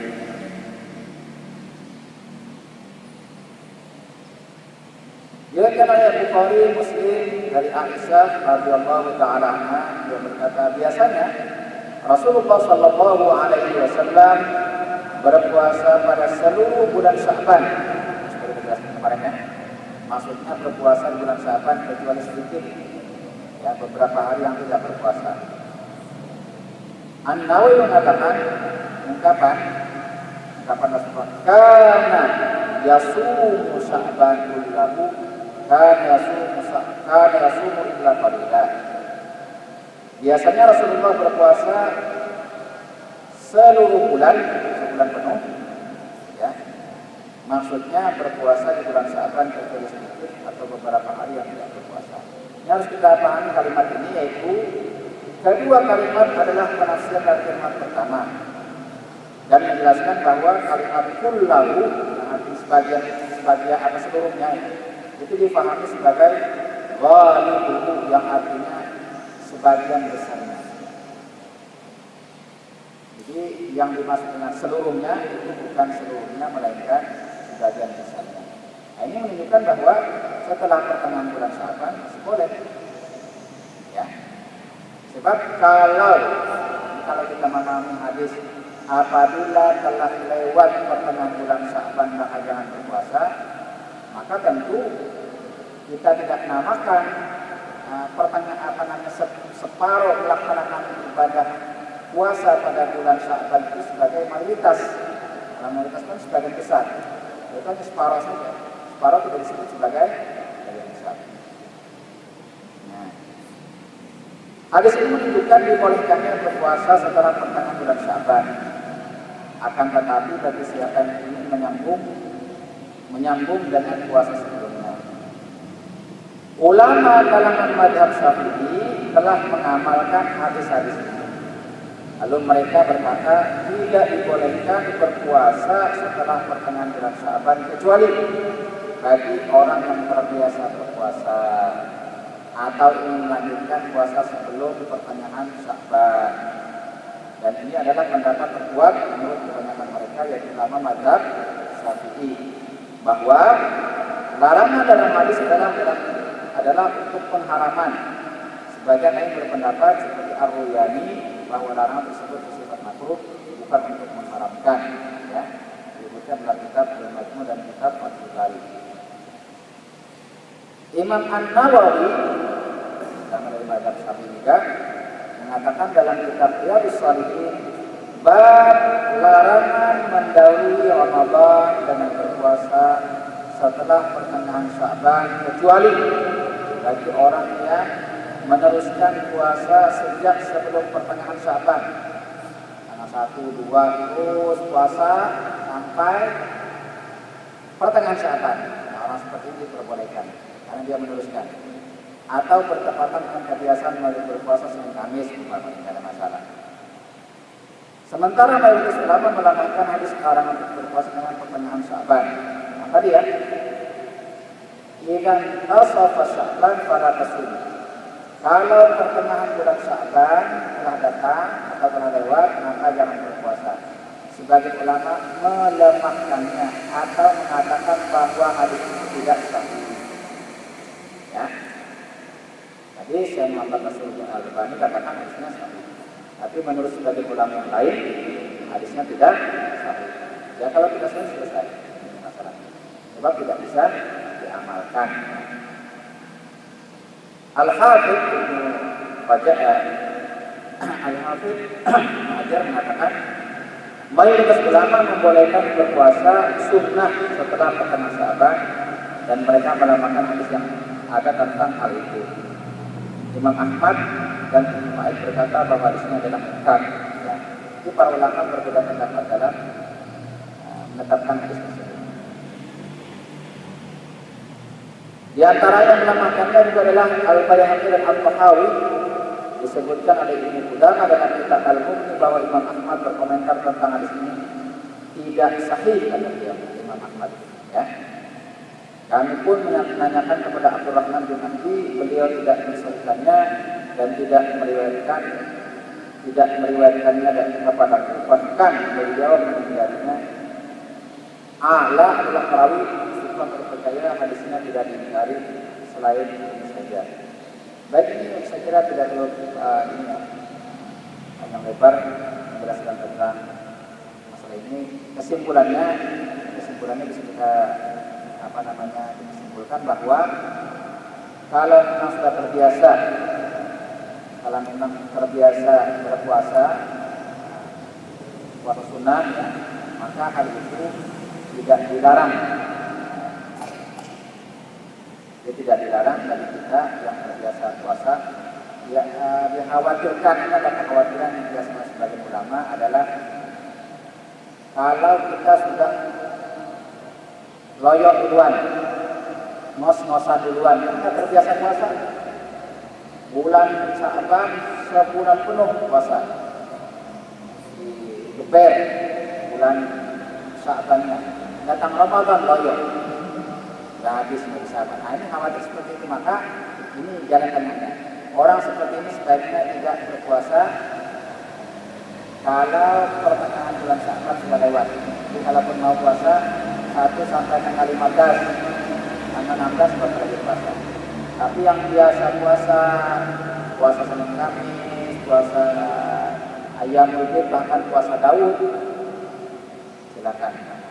Diriwayatkan oleh Bukhari, Muslim dari Aisyah radhiyallahu taala anha, dia berkata, biasanya Rasulullah sallallahu alaihi wasallam berpuasa pada seluruh bulan Sya'ban. Seperti dijelaskan kemarin ya. Maksudnya berpuasa di bulan Sya'ban kecuali sedikit. Ya, beberapa hari yang tidak berpuasa. An-Nawawi mengatakan ungkapan ungkapan Rasulullah karena yasumu Sya'ban kullahu kana yasumu kana yasumu illa qalilan. Biasanya Rasulullah berpuasa seluruh bulan, sebulan penuh. Ya. Maksudnya berpuasa di bulan Sya'ban kecuali sedikit atau beberapa hari yang tidak berpuasa. Ini harus kita pahami kalimat ini, yaitu kedua kalimat adalah penafsiran dari kalimat pertama dan menjelaskan bahwa kalimat kullahu arti sebagian sebagian atau seluruhnya itu dipahami sebagai ghalibuhu yang artinya sebagian besarnya. Jadi yang dimaksud dengan seluruhnya itu bukan seluruhnya melainkan sebagian besarnya. Nah, ini menunjukkan bahwa setelah pertengahan bulan Sya'ban masih boleh. Ya. Sebab kalau kalau kita memahami hadis apabila telah lewat pertengahan bulan Sya'ban maka jangan berpuasa, maka tentu kita tidak namakan uh, pertengahan apa namanya separuh melaksanakan ibadah puasa pada bulan Sya'ban itu sebagai mayoritas. Kalau mayoritas kan sebagian besar. Itu hanya separuh saja. Separuh tidak disebut sebagai sebagian besar. Nah, hadis ini menunjukkan dibolehkannya berpuasa setelah pertengahan bulan Sya'ban. Akan tetapi bagi siapa yang ingin menyambung menyambung dengan puasa sebelumnya. Ulama kalangan mazhab Syafi'i telah mengamalkan hadis-hadis ini. Lalu mereka berkata tidak dibolehkan berpuasa setelah pertengahan bulan Sya'ban kecuali bagi orang yang terbiasa berpuasa atau ingin melanjutkan puasa sebelum pertengahan Sya'ban. Dan ini adalah pendapat terkuat menurut kebanyakan mereka, yaitu ulama mazhab Syafi'i, bahwa larangan dalam hadis adalah adalah untuk pengharaman. Sebagian lain berpendapat seperti Ar-Ruyani bahwa larangan tersebut bersifat makruh, bukan untuk mengharamkan. Ya, disebutkan dalam kitab Al-Majmu' dan kitab Fathul Bari. Imam An-Nawawi sama dari mazhab Syafi'i juga mengatakan dalam kitab Riyadhus Shalihin bab larangan mendahului Ramadan dengan berpuasa setelah pertengahan Sya'ban kecuali bagi orang yang meneruskan puasa sejak sebelum pertengahan Sya'ban. Tanggal satu, dua terus puasa sampai pertengahan Sya'ban. Nah, orang seperti ini diperbolehkan karena dia meneruskan. Atau bertepatan dengan kebiasaan melalui berpuasa Senin Kamis, umpamanya, tidak ada masalah. Sementara mayoritas ulama melakukan hadis larangan untuk berpuasa dengan pertengahan Sya'ban. Apa dia? Idan tasafa Sya'ban fala tasum. Kalau pertengahan bulan Sya'ban telah datang atau telah lewat, maka jangan berpuasa. Sebagian ulama melemahkannya atau mengatakan bahwa hadis itu tidak sahih. Ya. Jadi Syekh Muhammad Nasruddin Al-Albani katakan hadisnya sahih. Tapi menurut sebagian ulama yang lain, hadisnya tidak sahih. Ya kalau tidak sahih selesai masalahnya. Sebab tidak bisa diamalkan. Al-Hafidz Ibnu Rajab Al-Hafidz Hajar mengatakan mayoritas ulama membolehkan berpuasa sunnah setelah pertengahan Sya'ban dan mereka melamakan hadis yang ada tentang hal itu. Imam Ahmad dan Ibnu Ma'in berkata bahwa di sini adalah munkar. Ya. Itu para ulama berbeda pendapat dalam uh, menetapkan hadis tersebut. Di antara yang melemahkannya juga adalah Al-Baihaqi dan Al-Tahawi. Disebutkan oleh Ibnu Qudamah dalam kitab Al-Mughni bahwa Imam Ahmad berkomentar tentang hadis ini tidak sahih, kata dia, Imam Ahmad. Ya. Kami pun menanyakan kepada Abdurrahman bin Mahdi, beliau tidak mensahihkannya dan tidak meriwayatkan, tidak meriwayatkannya dan kepadaku, bahkan beliau meninggalnya. A'la adalah perawi yang terpercaya, hadisnya tidak diingkari selain ini saja. Baik, ini saya kira tidak perlu uh, ini ya, panjang lebar menjelaskan tentang masalah ini. Kesimpulannya, kesimpulannya bisa kita apa namanya disimpulkan bahwa kalau memang sudah terbiasa, kalau memang terbiasa berpuasa puasa sunnah, ya, maka hal itu tidak dilarang. Dia tidak dilarang bagi kita yang terbiasa puasa. Ya, uh, dikhawatirkan, ada kekhawatiran yang biasa sebagai ulama adalah kalau kita sudah loyok duluan, ngos-ngosan duluan, kita terbiasa puasa. Bulan Sya'ban sebulan penuh puasa. Digeber bulan Sya'bannya. Datang Ramadan loyok. Sudah habis dari sahabat. Nah, ini khawatir seperti itu, maka ini jalan tengahnya. Orang seperti ini sebaiknya tidak berpuasa kalau pertengahan bulan Sya'ban sudah lewat. Jadi kalaupun mau puasa satu sampai tanggal lima belas, tanggal enam belas baru lagi puasa. Tapi yang biasa puasa, puasa Senin Kamis, puasa ayam Bid, bahkan puasa Daud, silakan.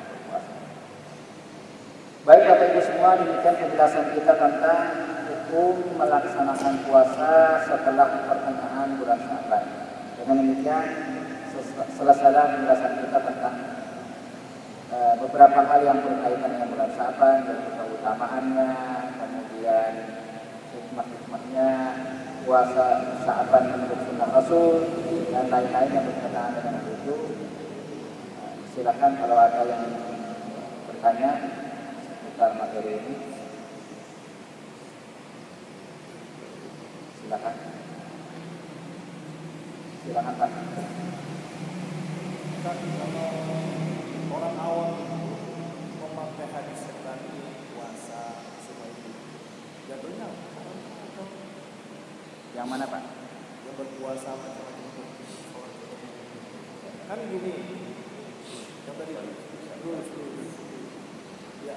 Baik Bapak Ibu semua, demikian penjelasan kita tentang hukum melaksanakan puasa setelah pertengahan bulan Sya'ban. Dengan demikian selesailah penjelasan kita tentang uh, beberapa hal yang berkaitan dengan bulan Sya'ban, yaitu keutamaannya, kemudian hikmah-hikmahnya, puasa Sya'ban menurut sunnah Rasul, dan lain-lain yang berkaitan dengan itu. Uh, silakan kalau ada yang bertanya tentang materi ini, silakan. Silakan Pak. Kan kalau orang awam memakai hadis tadi puasa semua itu, jatuhnya yang mana Pak? Yang berpuasa macam-macam itu. Kan gini, yang tadi lurus lurus. Ya,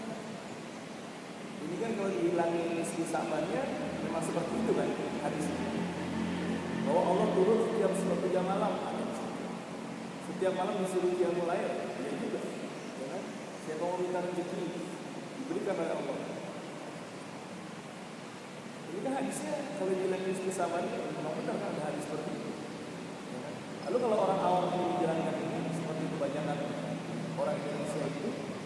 ini kan kalau dihilangin nisfu Sya'bannya memang seperti itu kan hadisnya. Bahwa Allah turun setiap sepertiga malam, ada di situ. Setiap malam disuruh qiyamul lail, ya juga. Ya kan? Siapa mau minta rezeki diberikan oleh Allah. Ini kan hadisnya kalau dihilangin nisfu Sya'bannya memang benar kan ada hadis seperti itu. Ya kan? Lalu kalau orang awam ini menjalankan ini seperti kebanyakan orang Indonesia itu,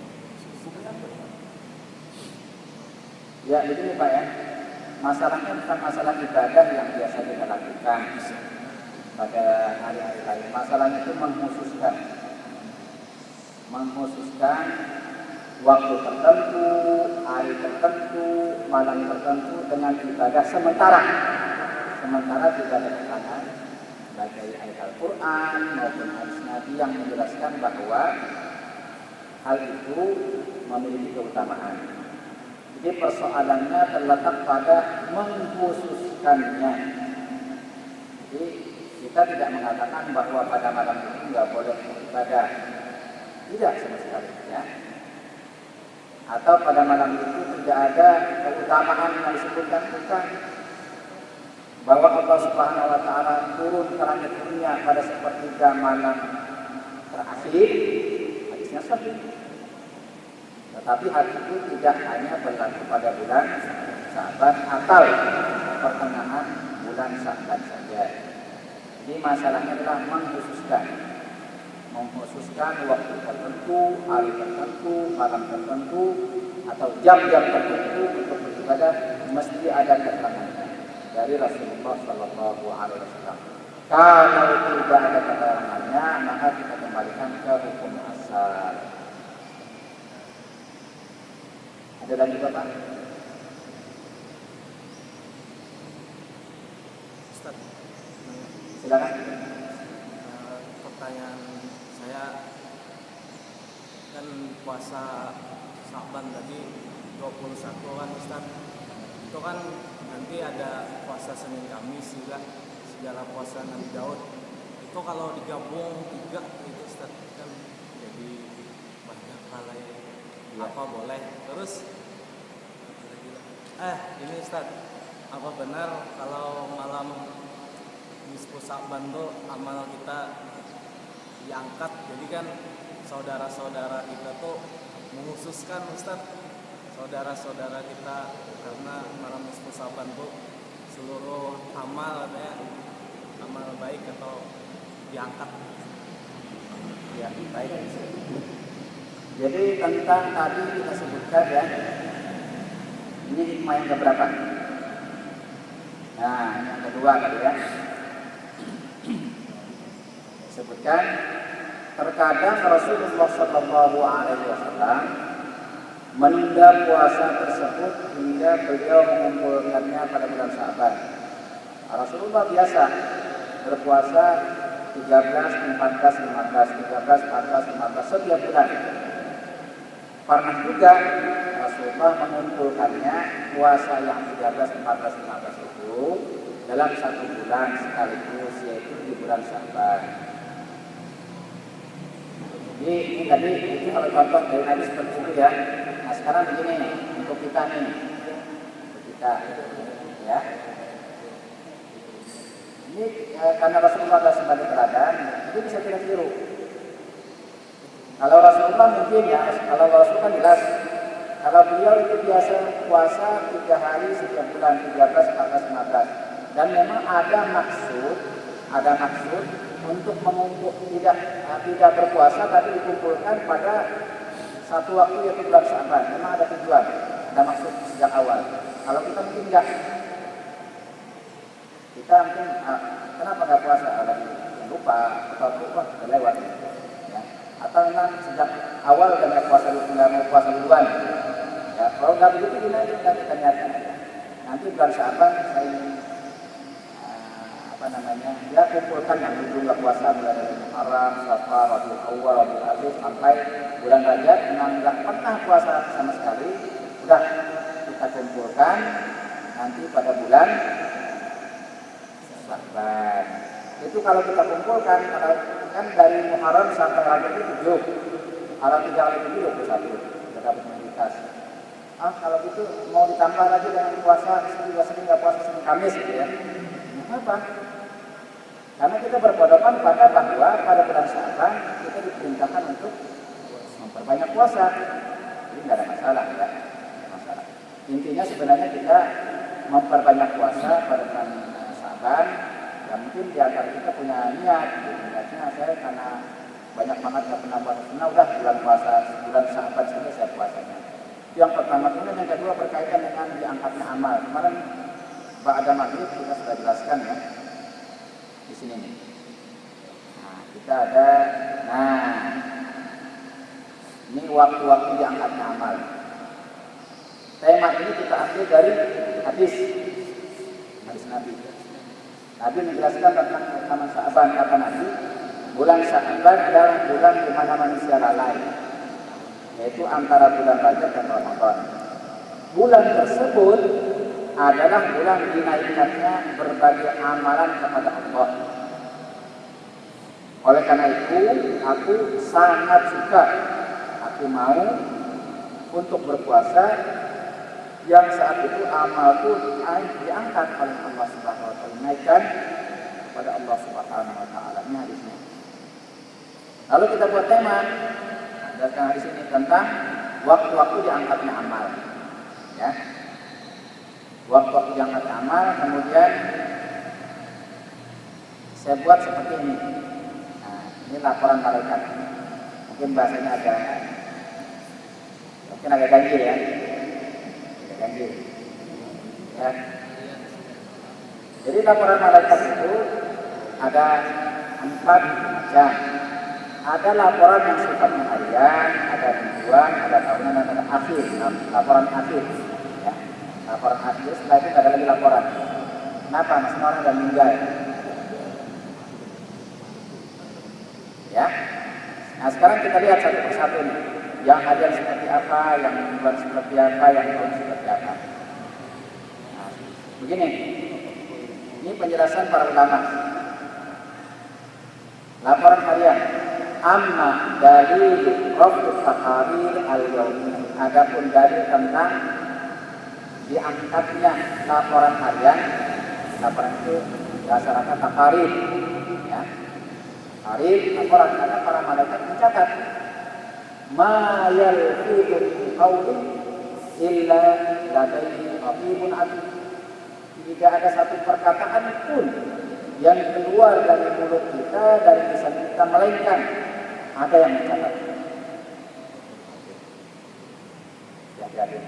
ya begini Pak ya, masalahnya bukan masalah ibadah yang biasa kita lakukan pada hari-hari lain. Masalahnya itu mengkhususkan mengkhususkan waktu tertentu, hari tertentu, malam tertentu dengan ibadah sementara sementara tidak ada keterangan baik ayat Al-Quran maupun hadis Nabi yang menjelaskan bahwa hal itu memiliki keutamaan. Jadi persoalannya terletak pada mengkhususkannya. Jadi kita tidak mengatakan bahwa pada malam itu nggak boleh beribadah, tidak sama sekali, ya. Atau pada malam itu tidak ada keutamaan yang disebutkan, bukan. Bahwa Allah Subhanahu Wa Taala turun ke langit dunia pada sepertiga malam terakhir, hadisnya sahih. Tetapi hal itu tidak hanya berlaku pada bulan Sya'ban atau pertengahan bulan Sya'ban saja. Jadi masalahnya adalah mengkhususkan, mengkhususkan waktu tertentu, hari tertentu, malam tertentu, atau jam-jam tertentu untuk beribadah mesti ada keterangannya. dari Rasulullah Shallallahu Alaihi Wasallam. Kalau tidak ada keterangannya, maka kita kembalikan ke hukum asal. Ada lagi Bapak? Ustaz, Silakan. uh, pertanyaan saya kan puasa Sa'ban tadi dua puluh satu kan Ustaz, itu kan nanti ada puasa Senin Kamis juga, segala puasa Nabi Daud. Itu kalau digabung tiga itu Ustaz kan jadi banyak hal ya. Apa boleh? Terus eh ini Ustaz, apa benar kalau malam nisfu Sa'ban tuh amal kita diangkat? Jadi kan saudara-saudara kita tuh menghususkan Ustaz, saudara-saudara kita karena malam nisfu Sa'ban tuh seluruh amal ya, amal baik atau diangkat. Ya, baik. Jadi tentang tadi kita sebutkan ya, ini hikmah yang keberapa? Nah, yang kedua tadi ya, sebutkan terkadang Rasulullah Shallallahu Alaihi Wasallam menunda puasa tersebut hingga beliau mengumpulkannya pada bulan Sa'ban. Rasulullah biasa berpuasa tiga belas, empat belas, lima belas, tiga belas, empat belas, lima belas setiap bulan. Pernah juga Rasulullah mengumpulkannya puasa yang tiga belas, empat belas, lima belas itu dalam satu bulan sekaligus, yaitu di bulan Sa'ban. Jadi ini tadi itu kalau contoh dari Nabi seperti itu ya. Nah sekarang begini nih, untuk kita nih, untuk kita ya. Ini eh, karena Rasulullah ada sebagai teladan, itu bisa kita tiru. Kalau Rasulullah mungkin ya, kalau Rasul kan jelas, kalau beliau itu biasa puasa tiga hari setiap bulan, tiga belas, empat belas, lima belas, dan memang ada maksud, ada maksud untuk mengumpul tidak tidak berpuasa tapi dikumpulkan pada satu waktu yaitu bulan Sa'ban. Memang ada tujuan, ada maksud sejak awal. Kalau kita mungkin enggak, kita mungkin ah, kenapa nggak puasa? Ada yang lupa atau lupa terlewat. Ya. Atau memang sejak awal udah nggak puasa nggak mau puasa duluan. Ya, kalau nggak begitu gimana kita kita niatkan aja. Nanti bulan Sa'ban saya apa namanya, dia kumpulkan yang jumlah puasa bulan Muharram, Safar, Rabiul Awwal, Rabiul Akhir sampai bulan Rajab yang nggak pernah puasa sama sekali, udah kita kumpulkan nanti pada bulan Sa'ban. Itu kalau kita kumpulkan, kan dari Muharram sampai Rajab itu tujuh, kalau tiga kali tujuh dua puluh satu, kita dapat meditasi. Ah kalau gitu mau ditambah lagi dengan puasa juga sering nggak puasa Senin Kamis gitu ya. Kenapa? Karena kita berpedoman pada bahwa pada bulan Sa'ban kita diperintahkan untuk memperbanyak puasa. Jadi nggak ada masalah ya, masalah. Intinya sebenarnya kita memperbanyak puasa pada bulan Sa'ban. Ya mungkin di antara kita punya niat, niatnya saya karena banyak banget nggak pernah puasa sunnah, udah bulan puasa bulan Sa'ban saja saya puasanya. Yang pertama, kemudian yang kedua berkaitan dengan diangkatnya amal. Kemarin ba'da maghrib kita sudah jelaskan ya di sini nih. Nah, kita ada, nah ini waktu-waktu diangkatnya amal. Tema ini kita ambil dari hadis hadis Nabi. Nabi menjelaskan tentang nama Sa'ban, kata Nabi, bulan Sa'ban adalah bulan di mana manusia lalai, yaitu antara bulan Rajab dan Ramadan. Bulan tersebut adalah bulan dinaikkannya berbagai amalan kepada Allah. Oleh karena itu, aku sangat suka, aku mau untuk berpuasa yang saat itu amalku diangkat oleh Allah Subhanahu wa taala, dinaikkan kepada Allah Subhanahu wa taala. Ini hadisnya. Lalu kita buat tema ada di sini tentang waktu-waktu diangkatnya amal. Ya. Waktu-waktu diangkatnya amal, kemudian saya buat seperti ini. Nah, ini laporan malaikat. Mungkin bahasanya agak mungkin agak ganjil ya. Agak ganjil. Ya. Jadi laporan malaikat itu ada empat macam. Ada laporan yang sifatnya harian, ada mingguan, ada tahunan, dan ada akhir. Laporan akhir, ya. Laporan akhir. Setelah itu ada lagi laporan. Kenapa? Masing orang dan meninggal. Ya. Nah sekarang kita lihat satu persatu nih. Yang harian seperti apa, yang mingguan seperti apa, yang tahun seperti apa. Nah, begini. Ini penjelasan para ulama. Laporan harian. Amma dalil raf'ut taqarir al-yawmi. Adapun dalil tentang diangkatnya laporan harian. Laporan itu berdasarkan taqarir. Ya. Taqarir laporan karena para malaikat mencatat ma yalfidu min qawlin illa ladaihi raqibun atid. Tidak ada satu perkataan pun yang keluar dari mulut kita, dari lisan kita, melainkan ada yang mencatat. Jadi,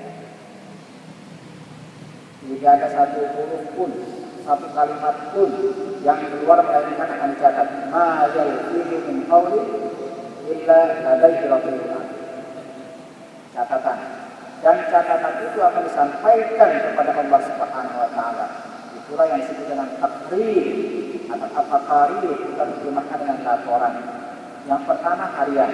tidak ada satu huruf pun, satu kalimat pun yang keluar melainkan akan dicatat. Ma yalfidu min qawlin illa ladaihi raqibun atid. Catatan. Dan catatan itu akan disampaikan kepada Allah Subhanahu wa taala. Itulah yang disebut dengan takrir atau taqarir, kita terjemahkan dengan laporan. Yang pertama harian.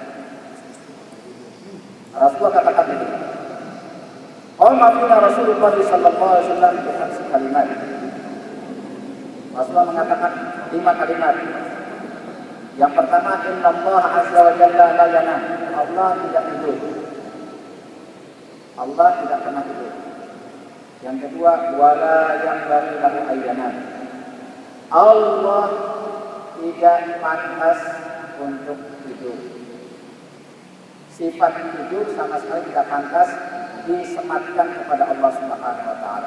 Rasulullah katakan begini. Qala fina Rasulullah sallallahu alaihi wasallam bi khamsi kalimat. Rasulullah mengatakan lima kalimat. Yang pertama, inna Allah azza wa jalla la yanam. Allah tidak tidur. Allah tidak pernah tidur. Yang kedua, wala yang bagi lahu ayyanan. Allah tidak pantas untuk tidur. Sifat tidur sama sekali tidak pantas disematkan kepada Allah Subhanahu wa taala.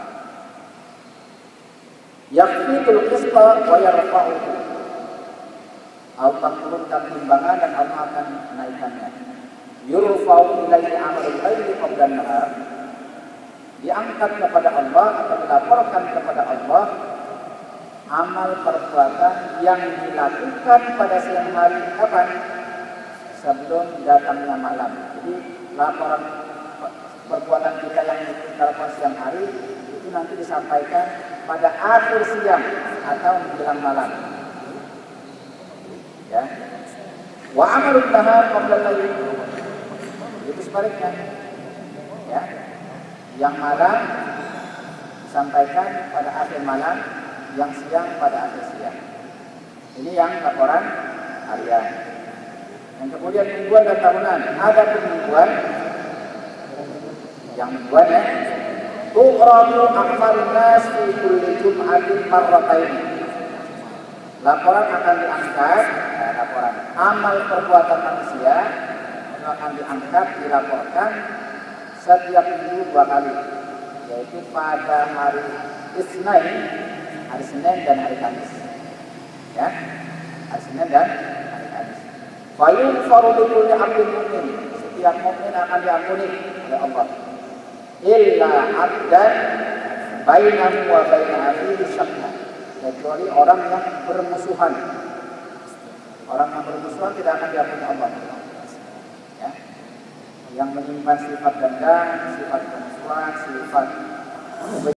Yaqfitul qista wa yarfa'uhu. Allah turunkan timbangan dan Allah akan menaikkannya. Yurfa'u ilaihi amalul laili qabla an-nahar. Diangkat kepada Allah atau dilaporkan kepada Allah amal perbuatan yang dilakukan pada siang hari kapan? Sebelum datangnya malam. Jadi laporan perbuatan kita yang kita lakukan siang hari itu nanti disampaikan pada akhir siang atau menjelang malam. Ya. Wa amalun nahar qabla al-lail. Itu sebaliknya. Ya. Yang malam disampaikan pada akhir malam, yang siang pada akhir siang. Ini yang laporan harian. Yang kemudian mingguan dan tahunan. Ada pun mingguan, yang mingguan ya. Tu'radu a'malun nas fi kulli jum'atin marratain. Laporan akan diangkat, nah, laporan amal perbuatan manusia itu akan diangkat, dilaporkan setiap minggu dua kali, yaitu pada hari Isnin, hari Senin dan hari Kamis. Ya, hari Senin dan hari Kamis. Fayun farudul abdul mu'min. Setiap mukmin akan diampuni oleh Allah. Illa abdan bainahu wa baina akhihi syaqqa. Kecuali orang yang bermusuhan. Orang yang bermusuhan tidak akan diampuni Allah. Ya. Yang menyimpan sifat dendam, sifat permusuhan, sifat